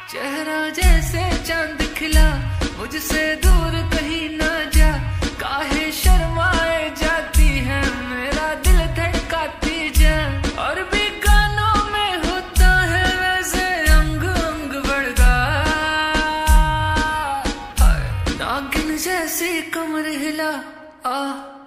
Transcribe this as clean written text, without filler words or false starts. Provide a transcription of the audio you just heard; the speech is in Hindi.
चेहरा जैसे चांद खिला, मुझसे दूर कहीं ना जा। काहे शर्माए जाती है, मेरा दिल धड़काती जा। और भी गानों में होता है वैसे अंग अंग बढ़गा। नागिन जैसी कमर हिला,